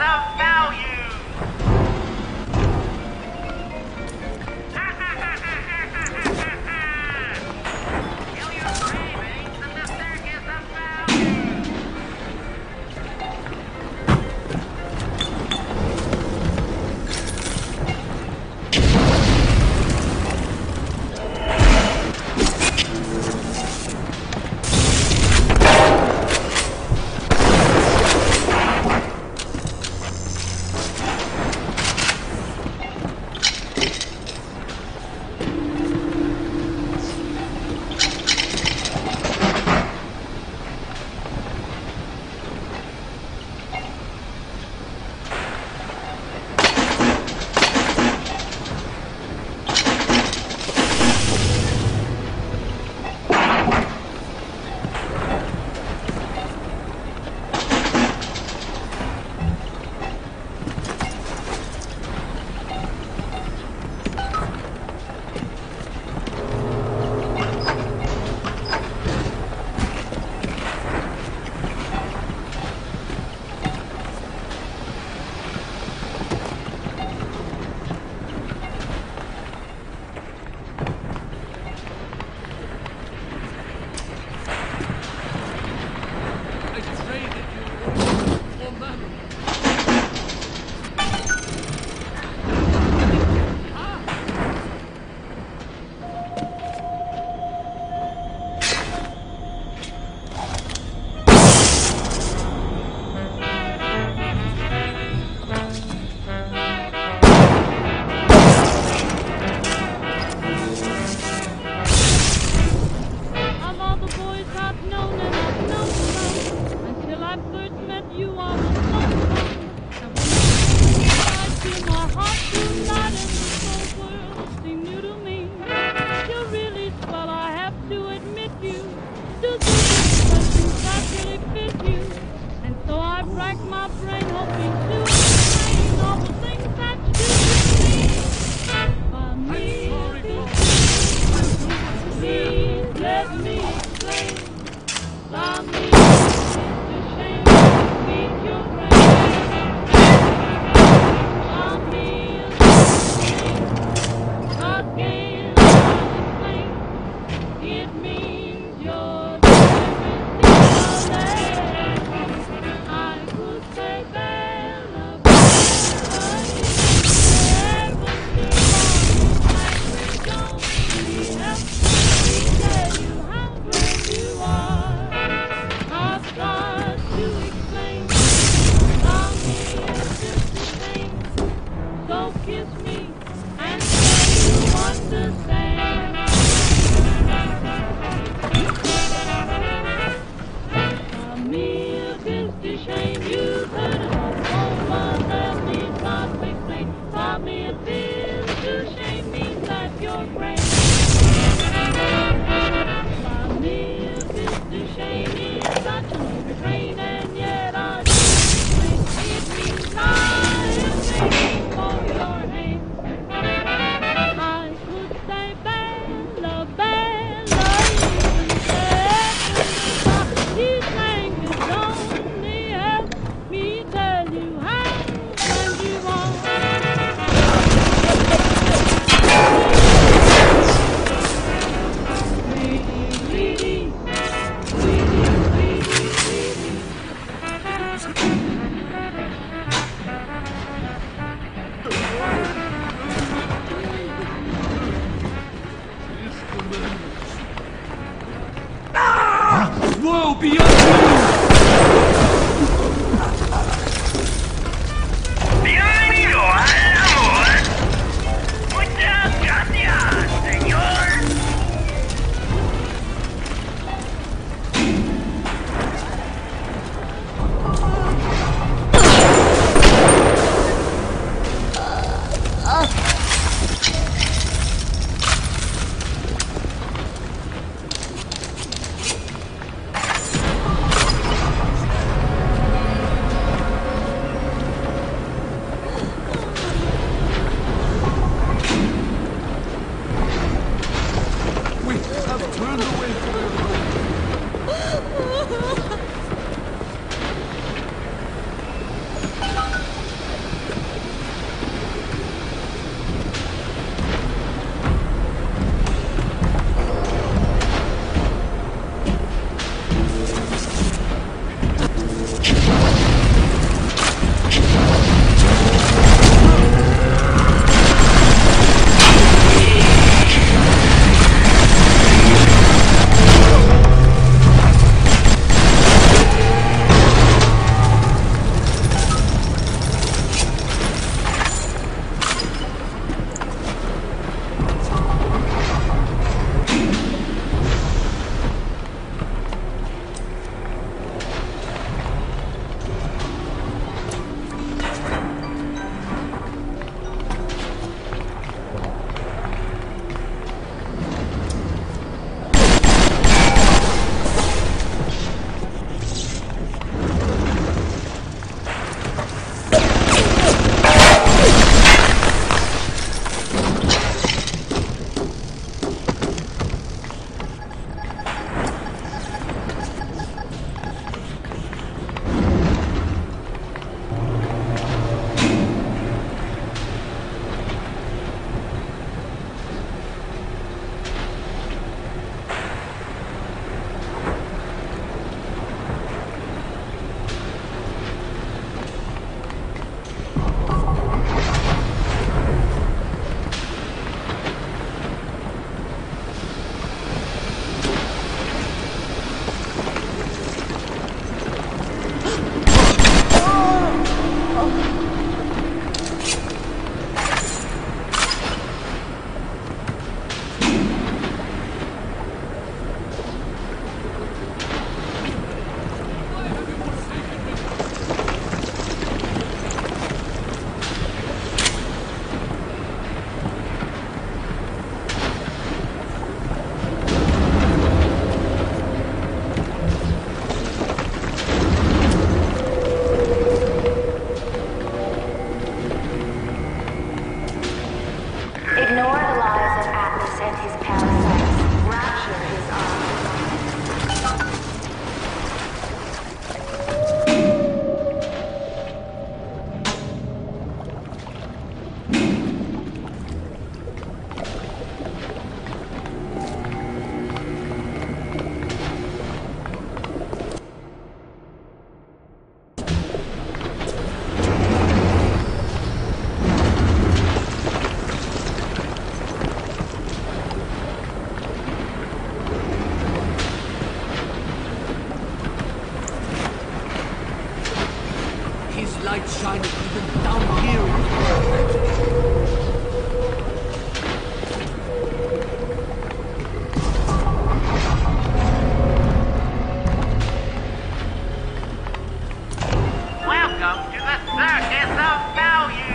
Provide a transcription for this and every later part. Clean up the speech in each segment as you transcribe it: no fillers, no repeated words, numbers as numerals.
of value. Kill your cravings in the circus of value. Woe be unto you! Bienvenido al amor. Muchas gracias, señor. sunshine even down here in the world. Welcome to the circus of value!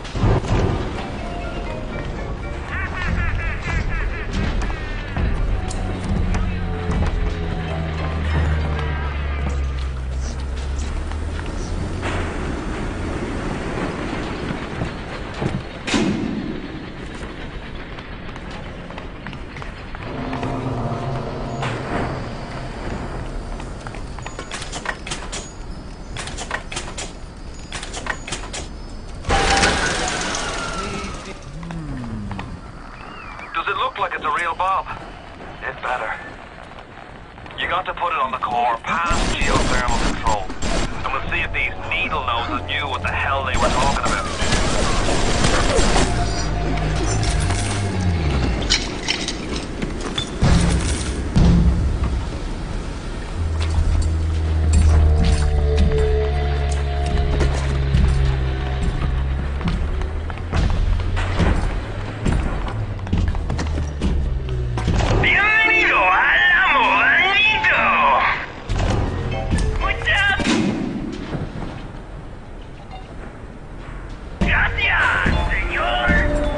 Does it look like it's a real bomb? It better. You got to put it on the core, past geothermal control. And we'll see if these needle noses knew what the hell they were talking about. Bienvenido al Moranito! What's up? Gracias, señor!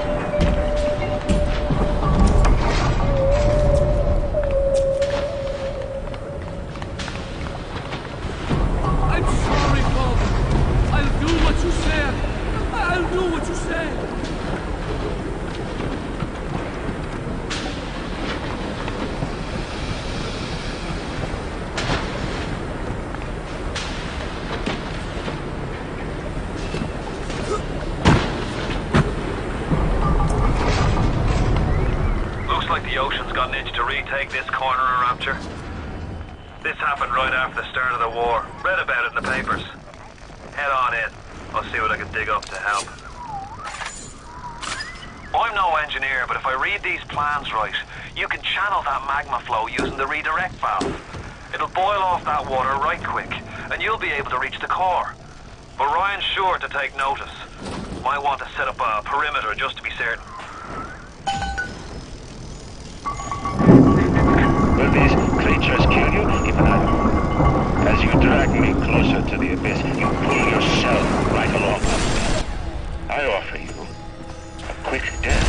I'm sorry, Father. I'll do what you said. I'll do what you say. Looks like the ocean's got an itch to retake this corner of Rapture. This happened right after the start of the war. Read about it in the papers. Head on in. I'll see what I can dig up to help. I'm no engineer, but if I read these plans right, you can channel that magma flow using the redirect valve. It'll boil off that water right quick, and you'll be able to reach the core. But Ryan's sure to take notice. Might want to set up a perimeter just to be certain. Will these creatures kill you? Keep an eye on them. As you drag me closer to the abyss, you pull yourself right along with me. I offer you a quick death.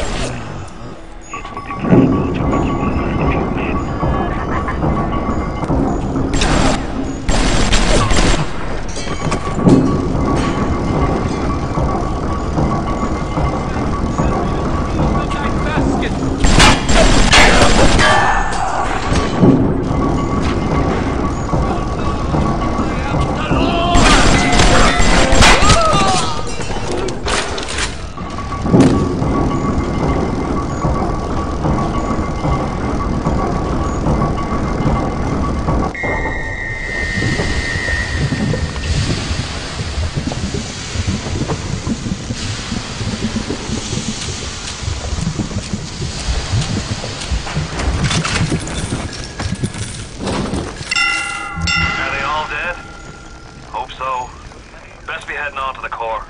It will be preferable to what you will learn if you win. Best be heading on to the core.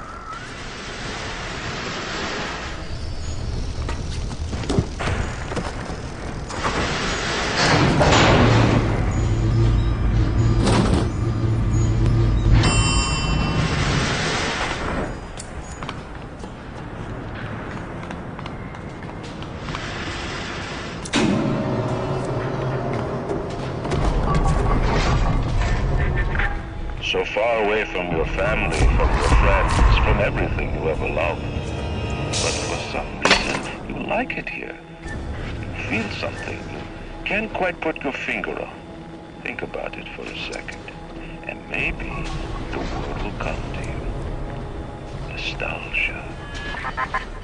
So far away from your family, from your friends, from everything you ever loved. But for some reason, you like it here. You feel something you can't quite put your finger on. Think about it for a second, and maybe the word will come to you. Nostalgia.